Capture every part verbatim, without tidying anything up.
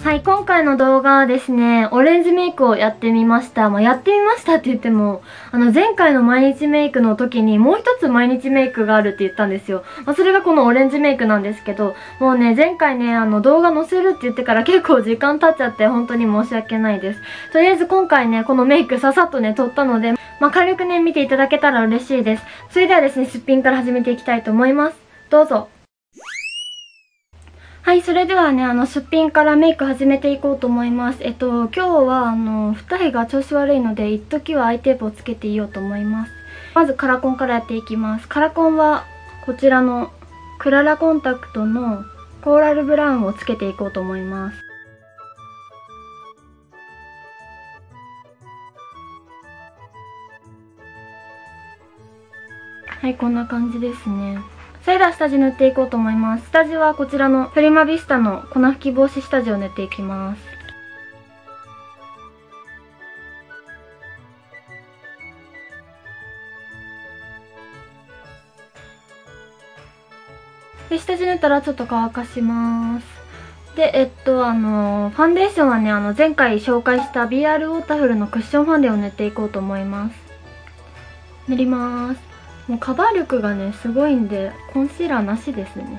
はい、今回の動画はですね、オレンジメイクをやってみました。まあ、やってみましたって言っても、あの、前回の毎日メイクの時にもう一つ毎日メイクがあるって言ったんですよ。まあ、それがこのオレンジメイクなんですけど、もうね、前回ね、あの、動画載せるって言ってから結構時間経っちゃって本当に申し訳ないです。とりあえず今回ね、このメイクささっとね、撮ったので、まあ、軽くね、見ていただけたら嬉しいです。それではですね、すっぴんから始めていきたいと思います。どうぞ。はい、それではね、あの、すっぴんからメイク始めていこうと思います。えっと、今日は、あの、二重が調子悪いので、一時はアイテープをつけていようと思います。まず、カラコンからやっていきます。カラコンは、こちらの、クララコンタクトのコーラルブラウンをつけていこうと思います。はい、こんな感じですね。それでは下地塗っていこうと思います。下地はこちらのプリマビスタの粉吹き防止下地を塗っていきます。で、下地塗ったらちょっと乾かします。で、えっと、あの、ファンデーションはね、あの、前回紹介した ビーアール ウォータフルのクッションファンデを塗っていこうと思います。塗ります。もうカバー力がね、すごいんで、コンシーラーなしですね。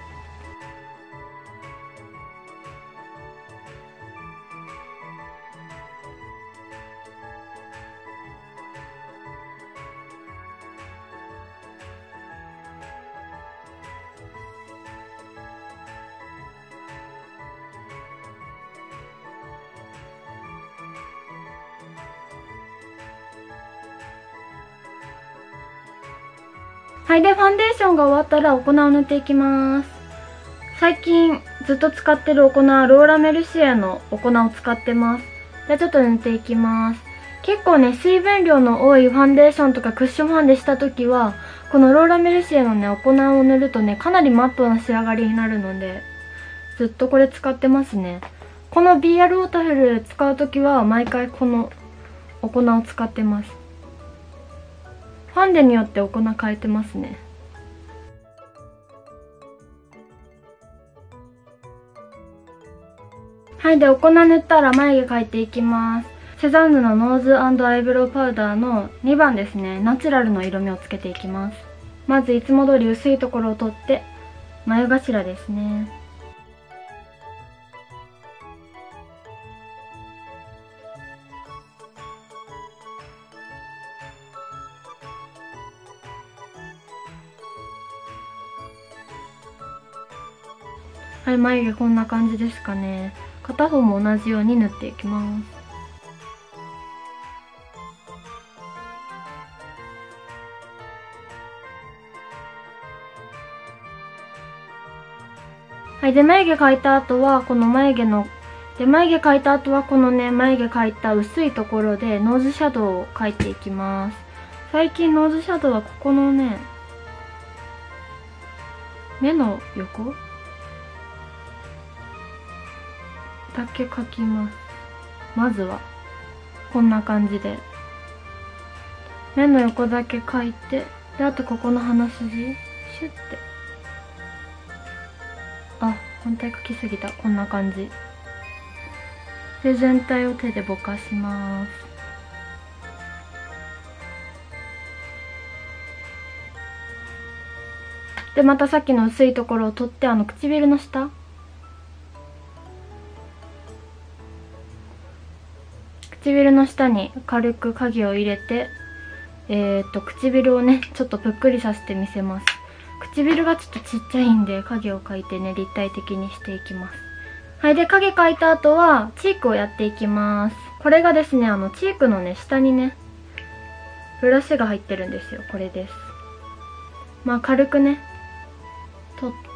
はい、で、ファンデーションが終わったらお粉を塗っていきます。最近ずっと使ってるお粉はローラメルシエのお粉を使ってます。じゃあちょっと塗っていきます。結構ね、水分量の多いファンデーションとかクッションファンデした時は、このローラメルシエのね、お粉を塗るとね、かなりマットな仕上がりになるので、ずっとこれ使ってますね。この ビーアール ウォータフル使う時は毎回このお粉を使ってます。ファンデによってお粉変えてますね。はい、で、お粉塗ったら眉毛描いていきます。セザンヌのノーズ&アイブロウパウダーのにばんですね。ナチュラルの色味をつけていきます。まずいつも通り薄いところを取って、眉頭ですね。はい、眉毛こんな感じですかね。片方も同じように塗っていきます。はい、で、眉毛描いた後は、この眉毛の、で、眉毛描いた後は、このね、眉毛描いた薄いところで、ノーズシャドウを描いていきます。最近ノーズシャドウはここのね、目の横だけ描きます。まずは、こんな感じで。目の横だけ描いて、で、あとここの鼻筋、シュッて。あ、反対描きすぎた。こんな感じ。で、全体を手でぼかします。で、またさっきの薄いところを取って、あの、唇の下唇の下に軽く影を入れて、えーと、唇をね、ちょっとぷっくりさせてみせます。唇がちょっとちっちゃいんで、影を描いてね、立体的にしていきます。はい、で、影描いた後は、チークをやっていきます。これがですね、あの、チークのね、下にね、ブラシが入ってるんですよ。これです。まあ、軽くね、取って、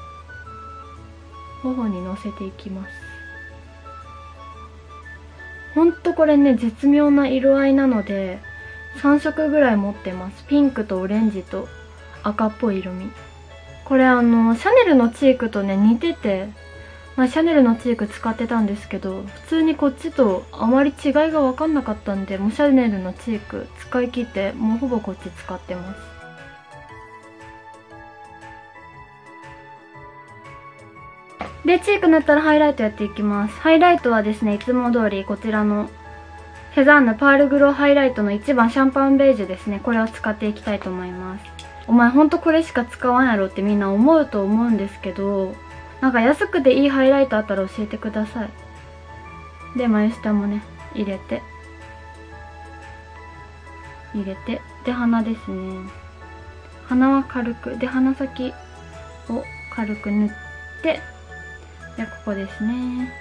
頬にのせていきます。ほんとこれね、絶妙な色合いなので、さんしょくぐらい持ってます。ピンクとオレンジと赤っぽい色味。これあの、シャネルのチークとね、似てて、まあ、シャネルのチーク使ってたんですけど、普通にこっちとあまり違いが分かんなかったんで、もうシャネルのチーク使い切って、もうほぼこっち使ってます。 で、チーク塗ったらハイライトやっていきます。ハイライトはですね、いつも通りこちらのセザンヌパールグローハイライトのいちばんシャンパンベージュですね。これを使っていきたいと思います。お前ほんとこれしか使わんやろってみんな思うと思うんですけど、なんか安くていいハイライトあったら教えてください。で、眉下もね、入れて。入れて。で、鼻ですね。鼻は軽く。で、鼻先を軽く塗って、で、ここですね。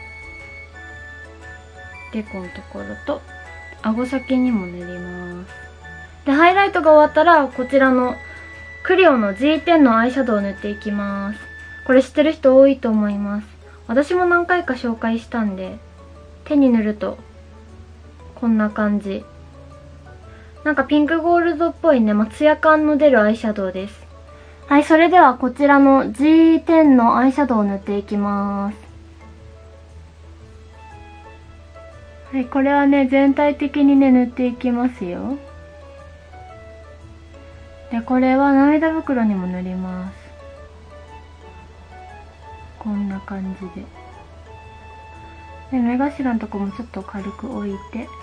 でこのところと顎先にも塗ります。でハイライトが終わったらこちらのクリオの ジーテン のアイシャドウを塗っていきます。これ知ってる人多いと思います。私も何回か紹介したんで、手に塗るとこんな感じ。なんかピンクゴールドっぽいね、まあ、ツヤ感の出るアイシャドウです。はい、それではこちらの ジーテン のアイシャドウを塗っていきます。はい、これはね、全体的にね、塗っていきますよ。で、これは涙袋にも塗ります。こんな感じで。で、目頭のとこもちょっと軽く置いて。はい、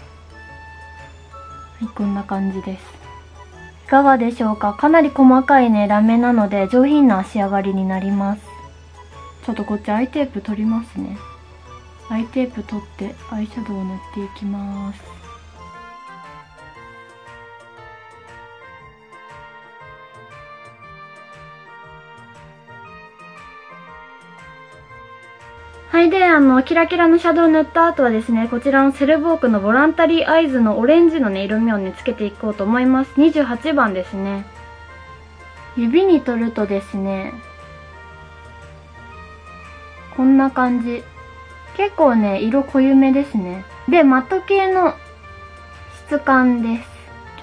こんな感じです。いかがでしょうか？かなり細かいね、ラメなので上品な仕上がりになります。ちょっとこっちアイテープ取りますね。アイテープ取ってアイシャドウを塗っていきます。はい、で、あの、キラキラのシャドウを塗った後はですね、こちらのセルボークのボランタリーアイズのオレンジのね、色味をね、つけていこうと思います。にじゅうはちばんですね。指に取るとですね、こんな感じ。結構ね、色濃ゆめですね。で、マット系の質感です。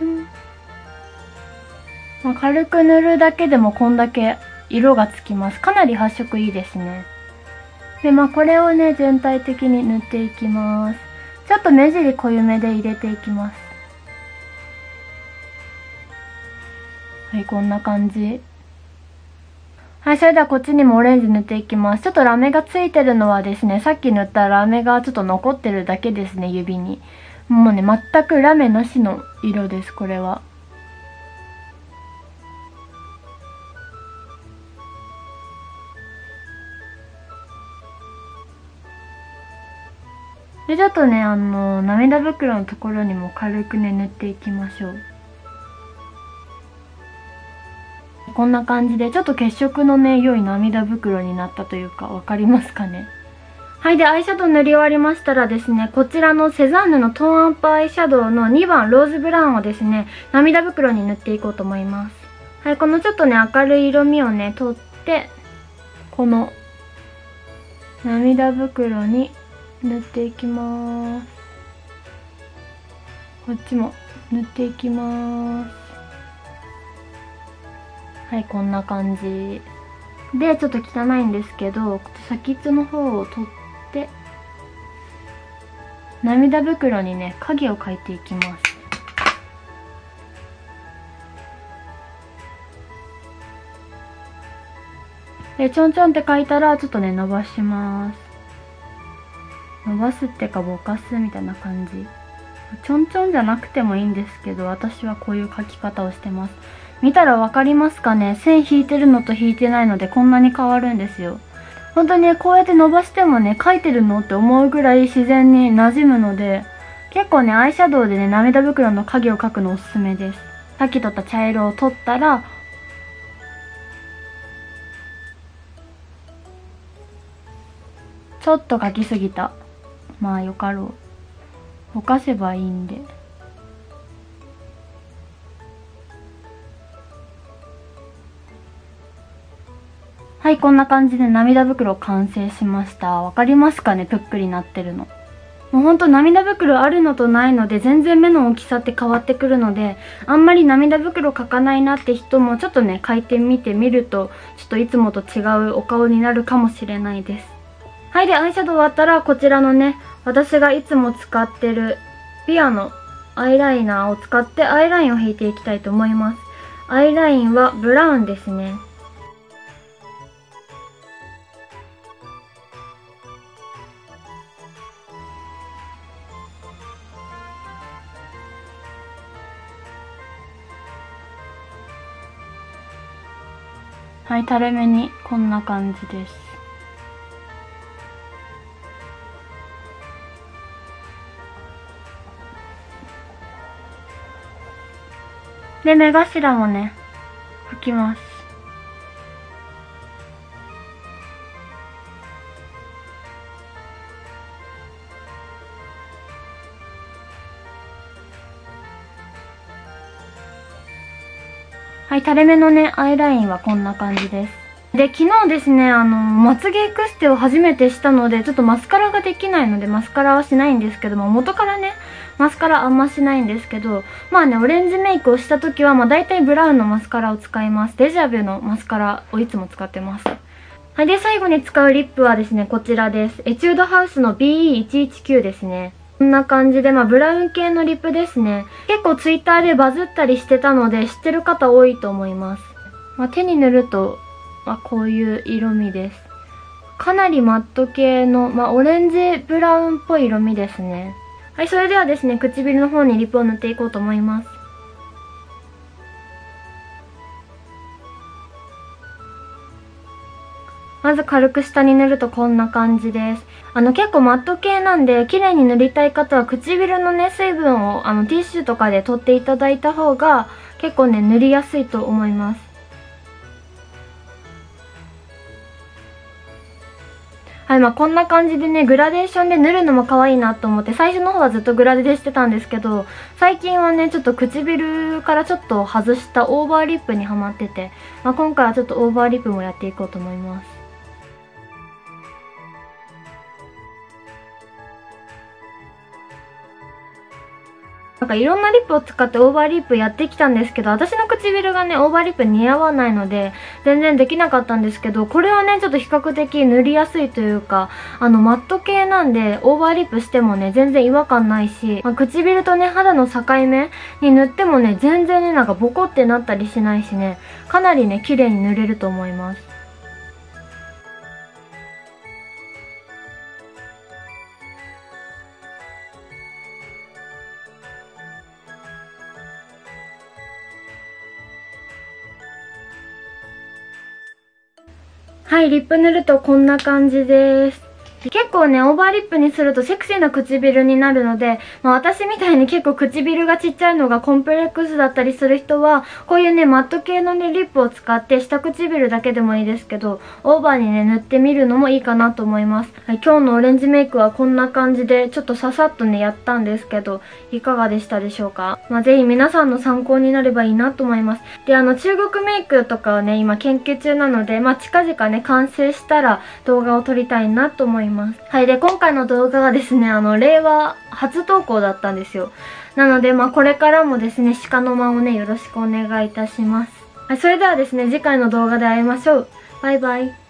まあ、軽く塗るだけでもこんだけ色がつきます。かなり発色いいですね。で、まあこれをね、全体的に塗っていきます。ちょっと目尻濃ゆめで入れていきます。はい、こんな感じ。はい、それではこっちにもオレンジ塗っていきます。ちょっとラメがついてるのはですね、さっき塗ったラメがちょっと残ってるだけですね、指に。もうね、全くラメなしの色です、これは。で、ちょっとね、あの、涙袋のところにも軽くね、塗っていきましょう。こんな感じで、ちょっと血色のね、良い涙袋になったというか、わかりますかね。はい、で、アイシャドウ塗り終わりましたらですね、こちらのセザンヌのトーンアップアイシャドウのにばんローズブラウンをですね、涙袋に塗っていこうと思います。はい、このちょっとね、明るい色味をね、取って、この涙袋に塗っていきます。こっちも塗っていきます。はい、こんな感じで、ちょっと汚いんですけど、先っちょの方を取って涙袋にね、影を描いていきます。で、ちょんちょんって描いたらちょっとね、伸ばします。伸ばすってかぼかすみたいな感じ。ちょんちょんじゃなくてもいいんですけど、私はこういう描き方をしてます。見たらわかりますかね？線引いてるのと引いてないのでこんなに変わるんですよ。本当にね、こうやって伸ばしてもね、描いてるのって思うぐらい自然に馴染むので、結構ね、アイシャドウでね、涙袋の影を描くのおすすめです。さっき取った茶色を取ったら、ちょっと描きすぎた。まあよかろう。ぼかせばいいんで。はい、こんな感じで涙袋完成しました。わかりますかね？ぷっくりなってるの。もうほんと涙袋あるのとないので全然目の大きさって変わってくるので、あんまり涙袋描かないなって人もちょっとね、描いてみてみると、ちょっといつもと違うお顔になるかもしれないです。はい、で、アイシャドウ終わったらこちらのね、私がいつも使ってるビアのアイライナーを使ってアイラインを引いていきたいと思います。アイラインはブラウンですね。 はい、垂れ目にこんな感じです。で、目頭もね、描きます。はい、垂れ目のね、アイラインはこんな感じです。で、昨日ですね、あの、まつげエクステを初めてしたので、ちょっとマスカラができないので、マスカラはしないんですけども、元からね、マスカラあんましないんですけど、まあね、オレンジメイクをした時は、まあ大体ブラウンのマスカラを使います。デジャビュのマスカラをいつも使ってます。はい、で、最後に使うリップはですね、こちらです。エチュードハウスの ビーイーいちいちきゅう ですね。こんな感じで、まあ、ブラウン系のリップですね。結構ツイッターでバズったりしてたので、知ってる方多いと思います。まあ、手に塗ると、まあ、こういう色味です。かなりマット系の、まあ、オレンジブラウンっぽい色味ですね。はい、それではですね、唇の方にリップを塗っていこうと思います。まず軽く下に塗るとこんな感じです。あの結構マット系なんで、綺麗に塗りたい方は唇のね、水分をあのティッシュとかで取っていただいた方が結構ね、塗りやすいと思います。はい、まあこんな感じでね、グラデーションで塗るのも可愛いなと思って、最初の方はずっとグラデでしてたんですけど、最近はね、ちょっと唇からちょっと外したオーバーリップにハマってて、まあ今回はちょっとオーバーリップもやっていこうと思います。なんかいろんなリップを使ってオーバーリップやってきたんですけど、私の唇がね、オーバーリップ似合わないので、全然できなかったんですけど、これはね、ちょっと比較的塗りやすいというか、あの、マット系なんで、オーバーリップしてもね、全然違和感ないし、まあ、唇とね、肌の境目に塗ってもね、全然ね、なんかボコってなったりしないしね、かなりね、綺麗に塗れると思います。はい、リップ塗るとこんな感じです。結構ね、オーバーリップにするとセクシーな唇になるので、まあ私みたいに結構唇がちっちゃいのがコンプレックスだったりする人は、こういうね、マット系のね、リップを使って下唇だけでもいいですけど、オーバーにね、塗ってみるのもいいかなと思います。はい、今日のオレンジメイクはこんな感じで、ちょっとささっとね、やったんですけど、いかがでしたでしょうか？まあぜひ皆さんの参考になればいいなと思います。で、あの、中国メイクとかはね、今研究中なので、まあ近々ね、完成したら動画を撮りたいなと思います。はい。で、今回の動画はですね、あの、令和初投稿だったんですよ。なので、まあ、これからもですね、鹿の間をね、よろしくお願いいたします。はい。それではですね、次回の動画で会いましょう。バイバイ。